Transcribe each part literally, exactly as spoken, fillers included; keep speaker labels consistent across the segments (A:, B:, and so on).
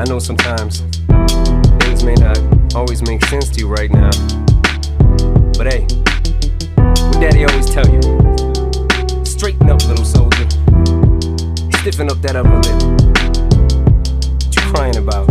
A: I know sometimes things may not always make sense to you right now, but hey, what Daddy always tell you: straighten up, little soldier. Stiffen up that upper lip. What you crying about?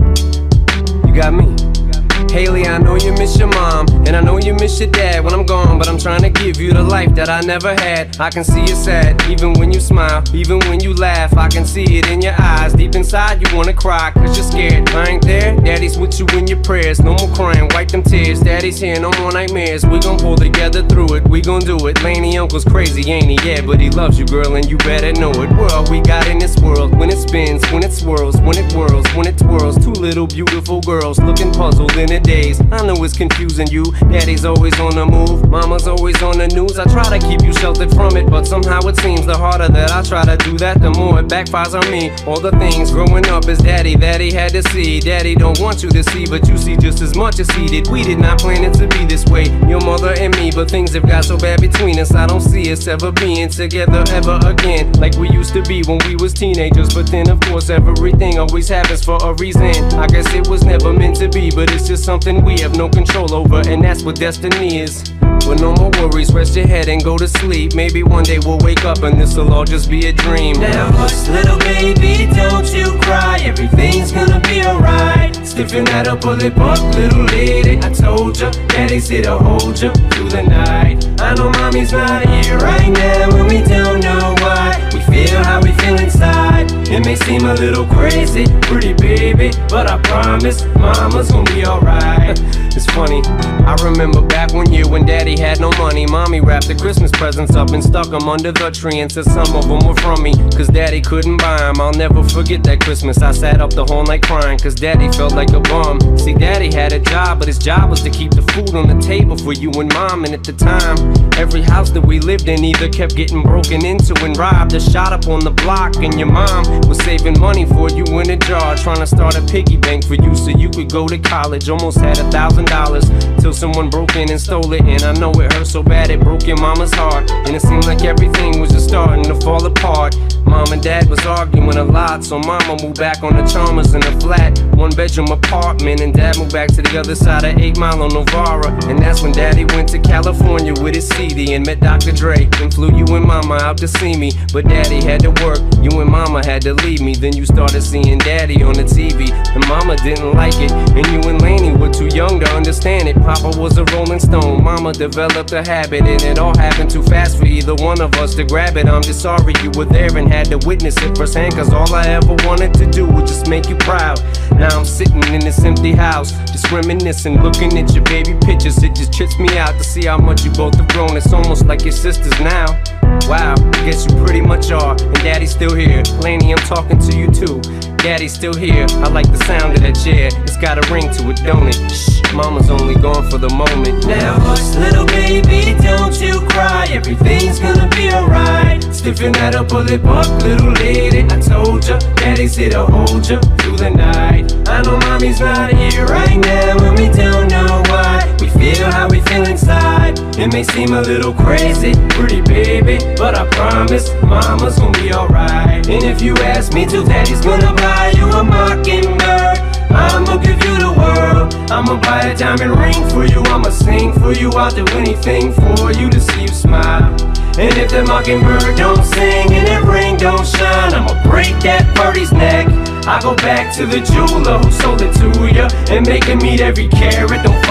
A: You got me. Haley, I know you miss your mom, and I know you miss your dad when I'm gone, but I'm trying to give you the life that I never had. I can see you sad, even when you smile, even when you laugh. I can see it in your eyes, deep inside you wanna cry, cause you're scared. I ain't there, Daddy's with you in your prayers. No more crying, wipe them tears. Daddy's here, no more nightmares. We gon' pull together through it, we gon' do it. Laney uncle's crazy, ain't he? Yeah, but he loves you, girl, and you better know it. We're all we got in this world, when it spins, when it swirls, when it whirls, when it twirls. Two little beautiful girls looking puzzled in a daze. I know it's confusing you. Daddy's always on the move, mama's always on the news. I try to keep you sheltered from it, but somehow it seems the harder that I try to do that, the more it backfires on me. All the things growing up as daddy that he had to see, daddy don't want you to see, but you see just as much as he did. We did not plan it to be this way, your mother and me, but things have got so bad between us. I don't see us ever being together ever again, like we used to be when we was teenagers. But then of course everything always happens for a reason. I guess it was never meant to be, but it's just something we have no control over, and that's what destiny is. But no more worries, rest your head and go to sleep. Maybe one day we'll wake up and this'll all just be a dream.
B: Now hush, little baby, don't you cry. Everything's gonna be alright. Stiffen that upper lip up, little lady. I told ya, Daddy's here to hold ya through the night. I know mommy's not here right now, and we don't know why. We feel how we feel inside. It may seem a little crazy, pretty baby, but I promise mama's gonna be alright.
A: It's funny, I remember back one year when Daddy had no money. Mommy wrapped the Christmas presents up and stuck them under the tree and said some of them were from me, cause Daddy couldn't buy them. I'll never forget that Christmas. I sat up the whole night crying, cause Daddy felt like a bum. See, Daddy had a job, but his job was to keep the food on the table for you and Mom. And at the time, every house that we lived in either kept getting broken into and robbed or shot up on the block. And your mom was saving money for you in a jar, trying to start a piggy bank for you so you could go to college. Almost had a thousand dollars till someone broke in and stole it. And I know it hurt so bad it broke your mama's heart, and it seemed like everything was just starting to fall apart. Mom and Dad was arguing a lot, so Mama moved back on the Chalmers in a flat one bedroom apartment, and Dad moved back to the other side of eight Mile on Novara. And that's when Daddy went to California with his C D and met Doctor Dre and flew you and Mama out to see me. But Daddy had to work, you and Mama had to leave me. Then you started seeing Daddy on the T V, and Mama didn't like it, and you and Laney were too young to understand it. Papa was a Rolling Stone, Mama developed a habit, and it all happened too fast for either one of us to grab it. I'm just sorry you were there and had to witness it firsthand, cause all I ever wanted to do was just make you proud. Now I'm sitting in this empty house, just reminiscing, looking at your baby pictures. It just trips me out to see how much you both have grown. It's almost like your sisters now. Wow, I guess you pretty much are, and Daddy's still here. Laney, I'm talking to you too. Daddy's still here. I like the sound of that chair. It's got a ring to it, don't it? Shh, Mama's only gone for the moment.
B: Now hush, little baby, don't you cry. Everything's gonna be alright. Stiffen that upper lip up, little lady. I told ya, Daddy's here to hold ya through the night. I know mommy's not here right now, and we don't know why. We feel how we feel inside. It may seem a little crazy, pretty baby, but I promise mama's gonna be alright. And if you ask me to, Daddy's gonna buy you a mockingbird. I'ma give you the world. I'ma buy a diamond ring for you. I'ma sing for you. I'll do anything for you to see you smile. And if that mockingbird don't sing and that ring don't shine, I'ma break that birdie's neck. I go back to the jeweler who sold it to ya and make him meet every carat. Don't